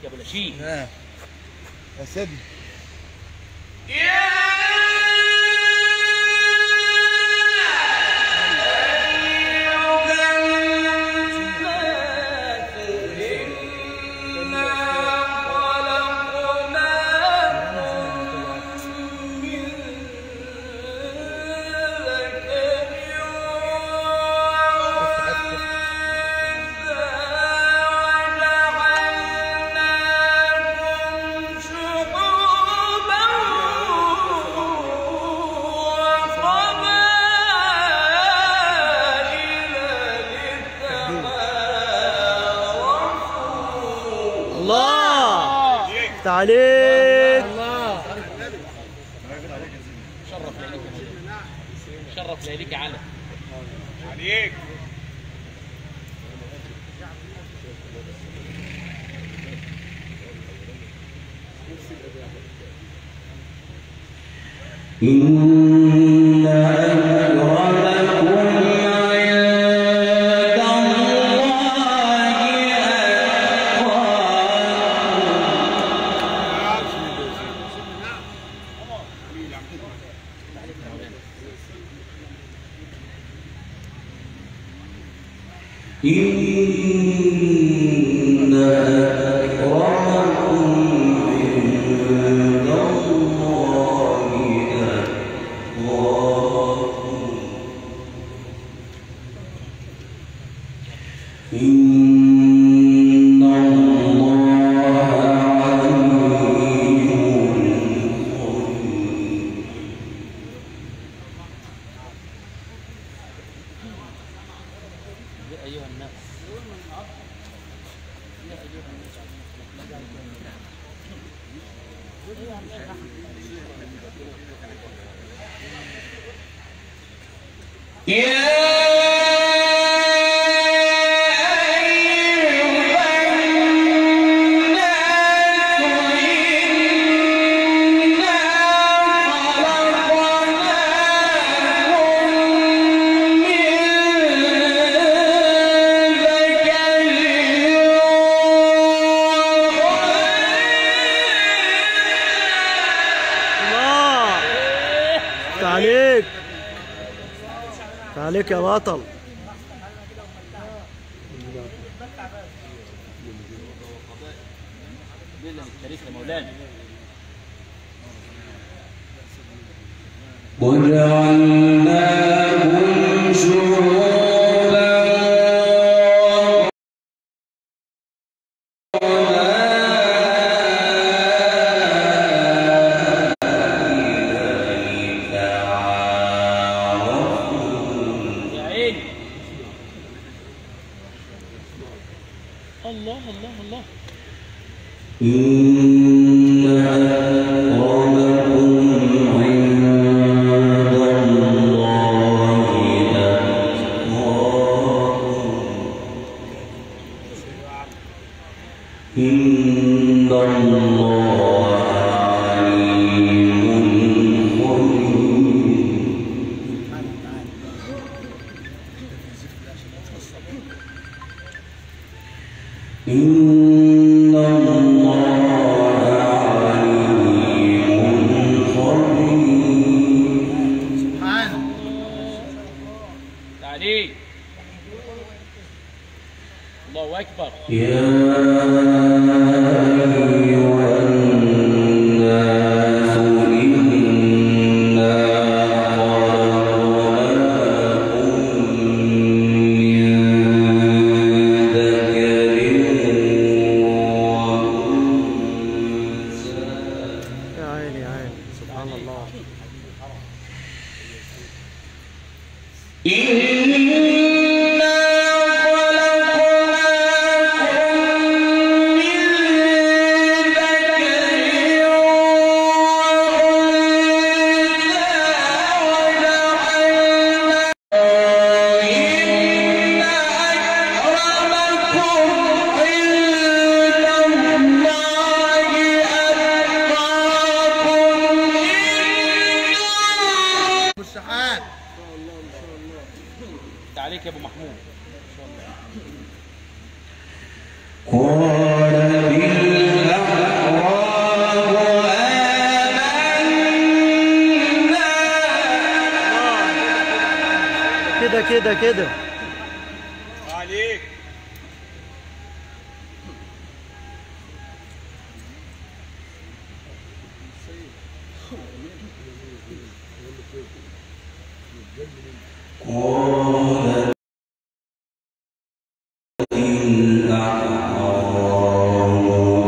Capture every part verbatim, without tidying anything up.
يا ابو لاشين. اه يا سيدنا. الله عليك. الله شرف ليليك شرف ليليك على عليك. إن أكرمكم عند إن أكرمكم عند الله أتقاكم إن الله عليم خبير. يا أيها الناس يا أيها الناس يا عليك عليك يا بطل. التاريخ يا مولانا. وجعلناهم شعوبا الله الله الله. إن أكرمكم عند الله أتقاكم إن الله عليم خبير. إن الله عليم خبير. سبحانه. تعليق. الله أكبر. يا أيها الناس كده. عليك. قال إن أعرضوا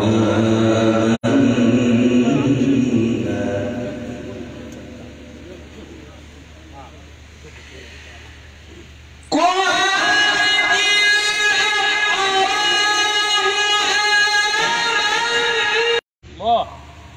الله.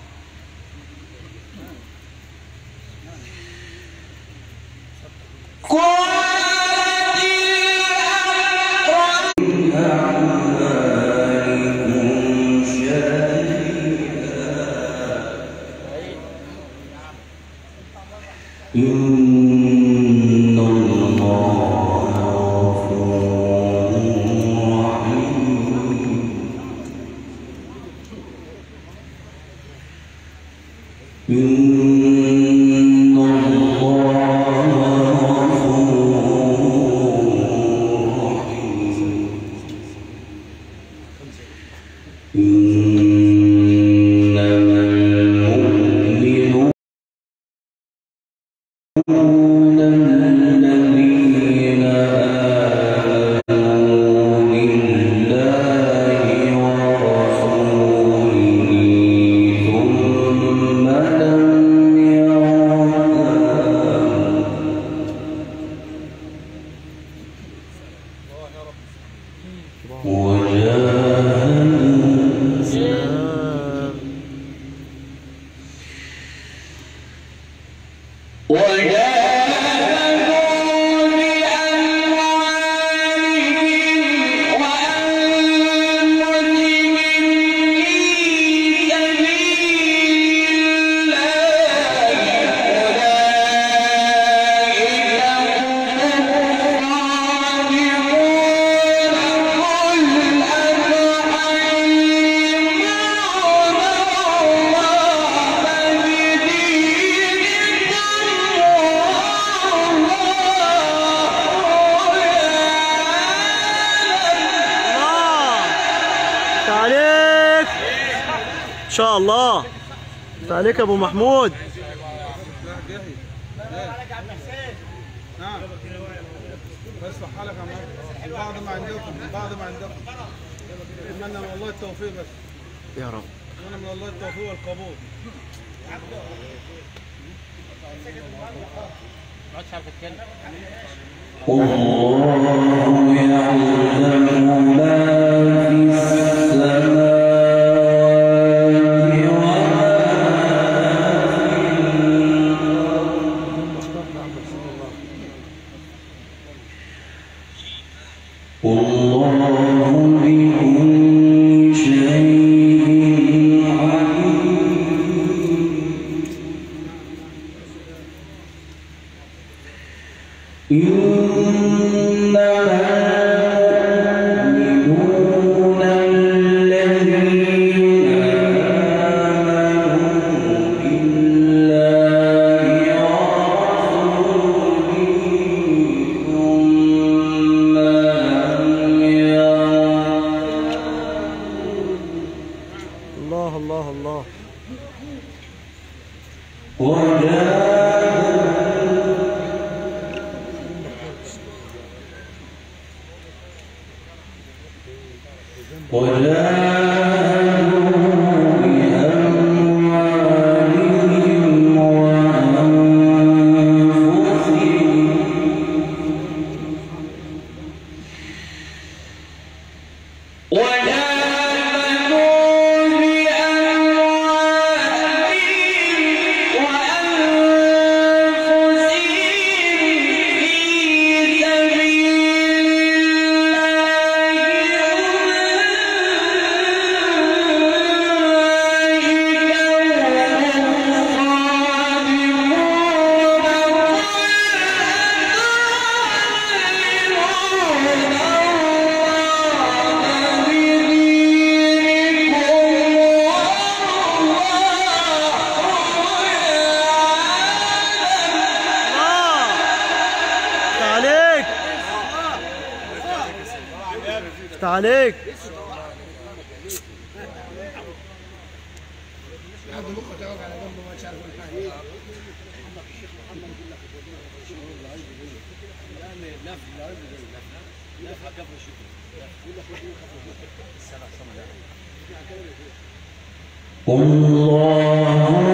إن الله غفور رحيم. إن الله غفور رحيم. إنما المؤمنون الذين آمنوا بالله ورسوله ثم لم يرتابوا وجاهدوا سلام. تعليق ان شاء الله. تعليق يا ابو محمود. نعم. بس حالك يا عم. بعض ما عندكم بعض ما عندكم. اتمنى من الله التوفيق بس. يا رب. اتمنى من الله التوفيق والقبول. ما عادش عارف اتكلم. والله يعلم ما في السماء وما في الأرض. والله بكل شيء عليم. إنما المؤمنون الذين آمنوا بالله ورسوله ثم لم يرتابوا الله الله الله. وجاهدوا وجاهدوا بأموالهم وأنفسهم وجاهدوا عليك. حد مخه توقع على جنبه ما شاف الحاجه. الله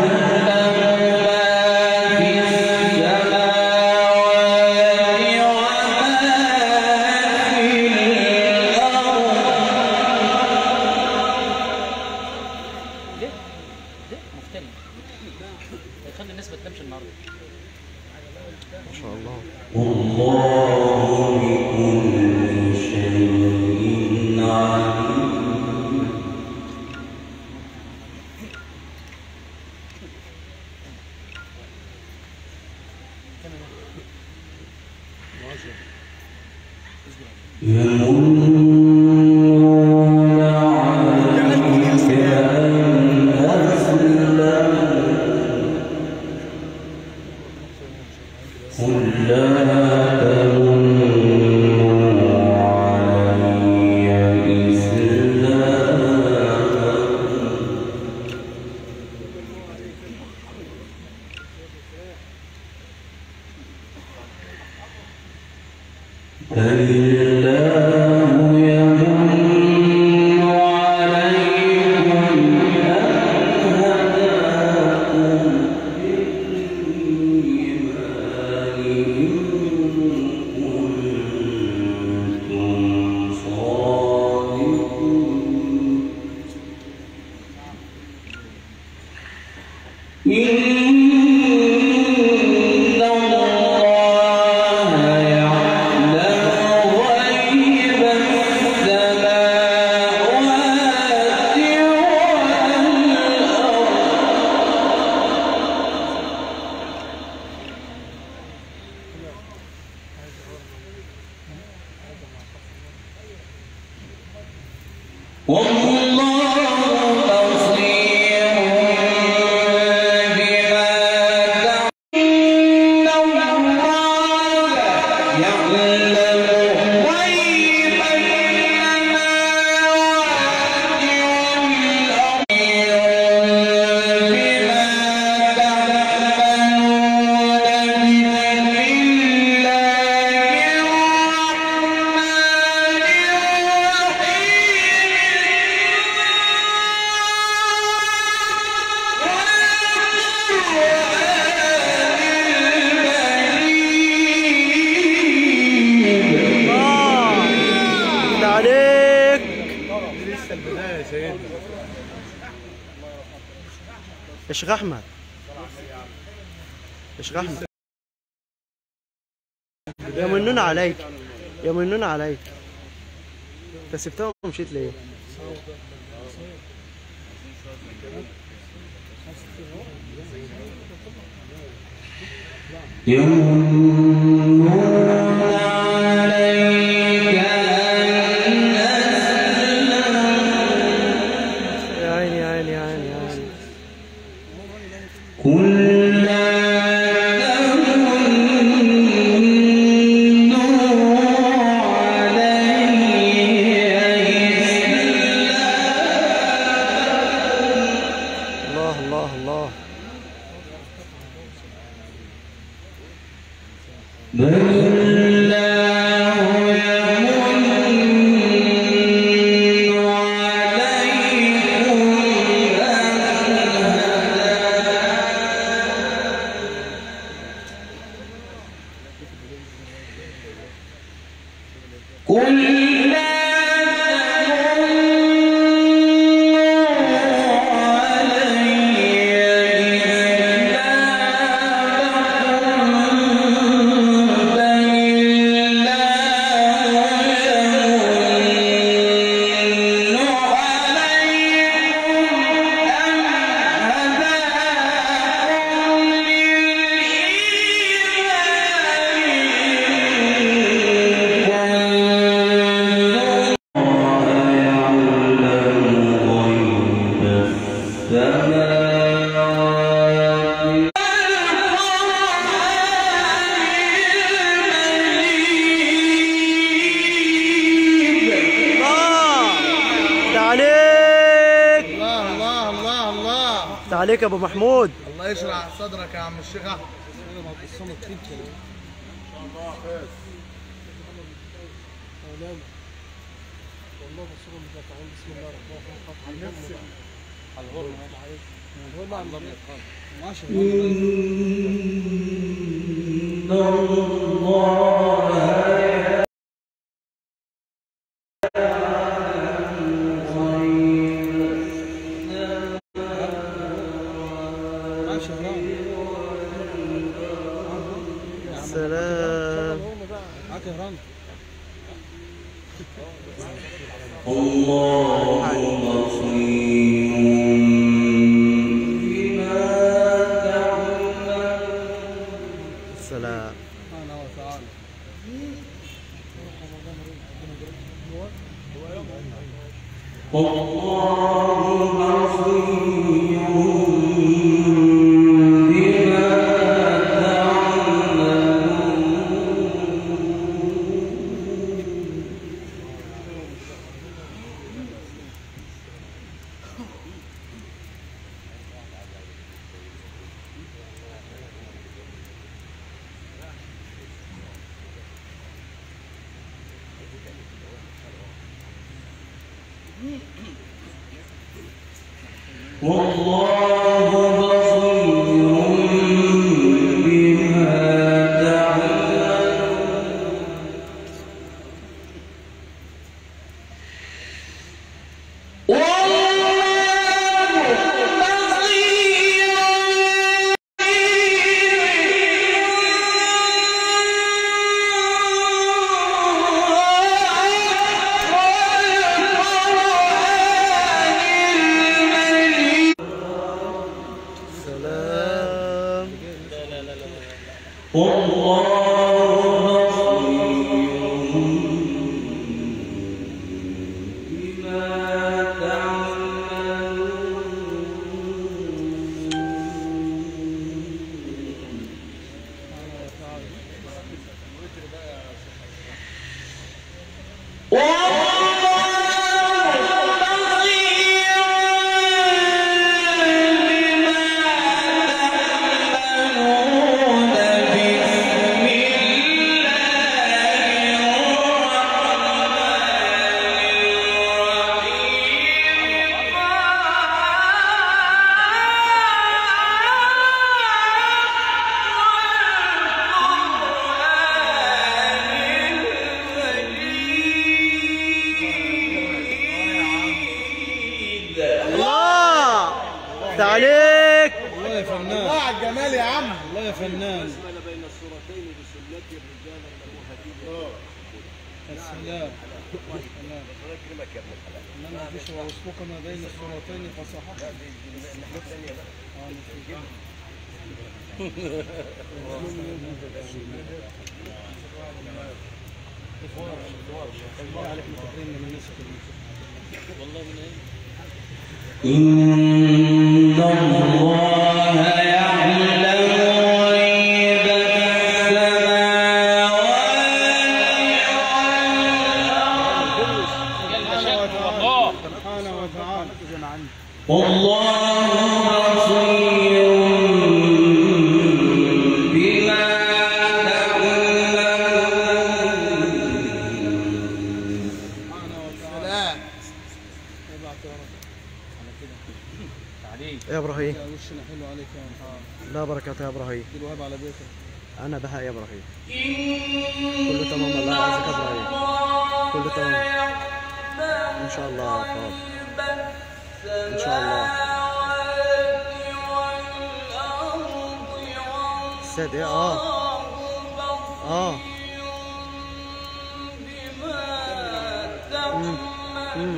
يخلي الناس ما تنامش النهارده. ما شاء الله. والله بكل شيء عليم. يمنون عليك أن أسلموا قل لا تمنوا علي إسلامكم بل الله يمن عليكم أن هداكم للإيمان إن كنتم صادقين. إن الله يعلم غيب السماوات والأرض والله بصير بما تعملون. إن الله يعلم غيب السماوات والأرض بما تعملون بسم الله الله عليك. لسه البدايه يا سيدنا. يا شيخ احمد، يا شيخ احمد، يمنون عليك، يمنون عليك. انت سبتها ومشيت ليه؟ يمنون عليك أن أسلموا يا عيني يا عيني يا عيني يا عيني. قل لا تمنوا علي إسلامكم الله الله الله. بل الله يمن عليكم أن هداكم. قل لا عليك يا ابو محمود. الله يشرح صدرك يا عم الشيخ احمد. إن الله سلام. الله بصير بما تعملون. سلام. والله بصير بما والله بصير بما سلام. الله ده عليك. الله يا فنان. الله على الجمال يا عم. الله يا فنان. بين الصورتين بسنتي الرجال المهديين. السلام. السلام. الله يكرمك يا ابن الحلال. انما بشر واسلك ما بين الصورتين فصححت. الله عليك متكرمنا من نسك والله من ايه؟ إن الله يعلم غيب السماوات والأرض. سبحانه وتعالى. والله بصير بما يا ابراهيم. وشنا حلو عليك يا لا بركات يا ابراهيم. الوهاب على بيتك. انا بهاء يا ابراهيم. كله تمام الله يعزك يا ابراهيم. كله تمام ان شاء الله. خلاص ان شاء الله. الساد ايه؟ اه اه مم. مم.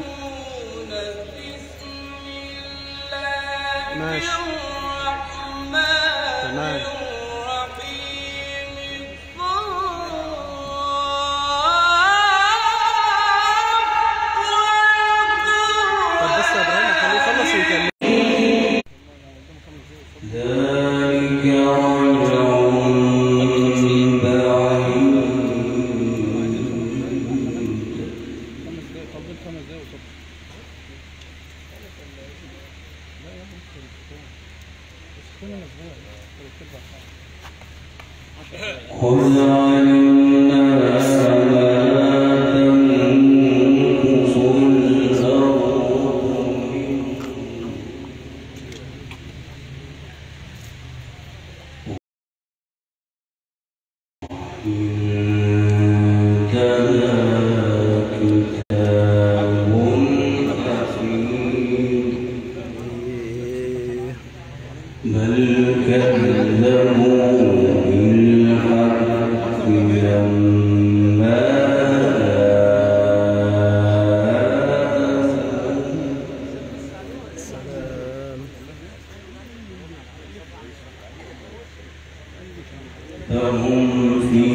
ماشي تمام. طب بس يا ابراهيم خليه يخلص ويكمل. ذلك رجل بعيد. خمس دقايق قبل خمس دقايق وصبح. خذ عنا ولا تنقص الأرض بل كذبوا بالحق لما فهم في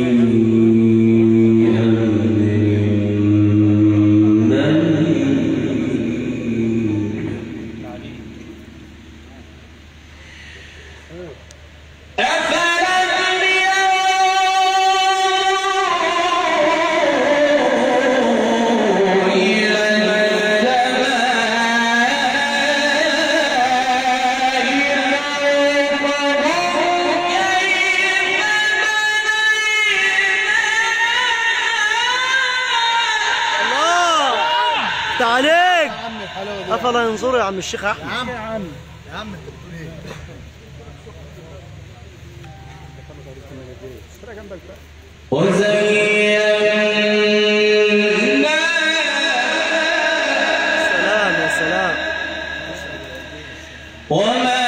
عليك افلا ينظروا يا عم الشيخ احمد. يا عم يا عم يا عم انت بتقول ايه؟ وزينا سلام يا سلام. وما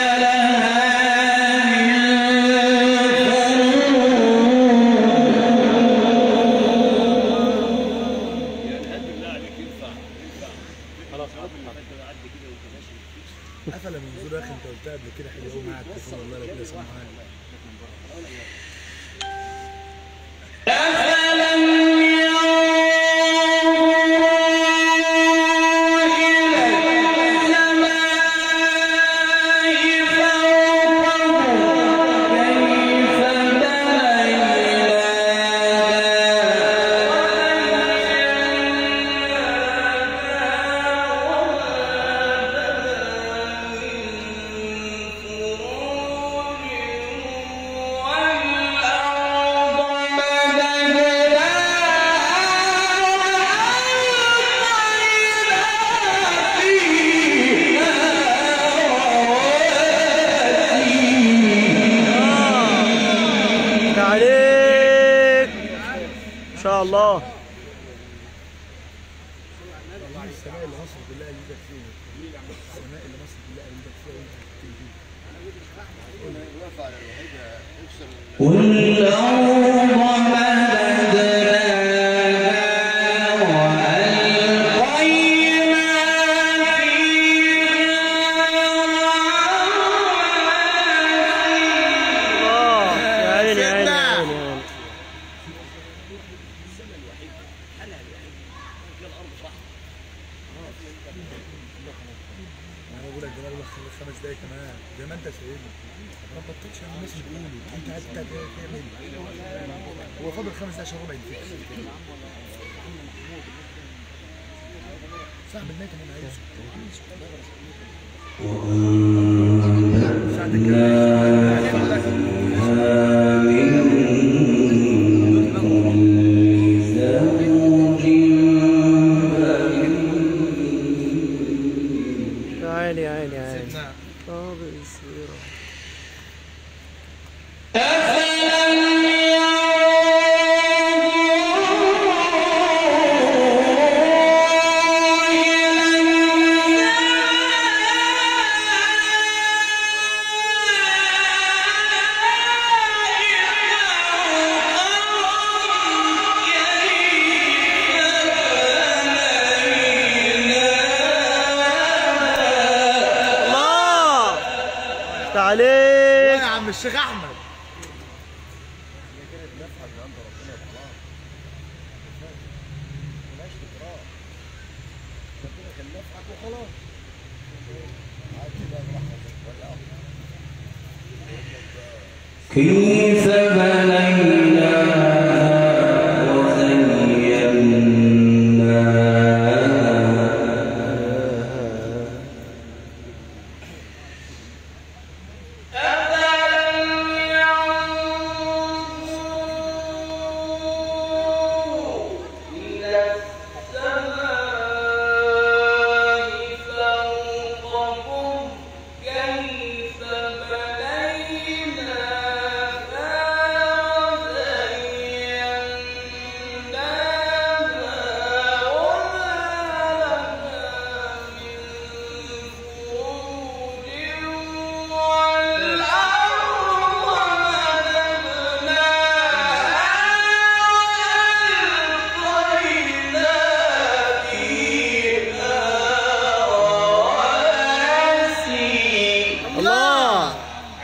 قفل من نزول يا اخي، انت قلتها قبل كده حلو قوي معاك التليفون والله ربنا يسامحك. عليك ان شاء الله. السماء اللي مصر كلها اللي ايدك فيها، السماء اللي مصر كلها اللي ايدك فيها وانت انا بقول لك جمال خمس دقايق كمان زي ما انت سايبني، ما بطلتش انا الناس بتقول انت عايز تعمل، هو فاضل خمس دقايق عشان ربع ينفك صاحب النايت اللي انا عايزه ساعتك عيني عيني عيني. سيدنا طب السيرة عليك يا عم الشيخ احمد. كيف بنيناها وزيناها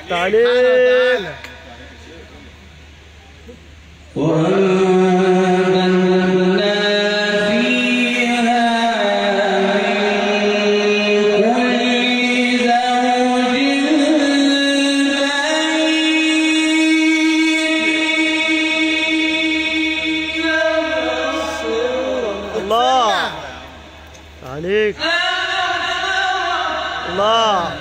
تعالى تعالى. الله عليك الله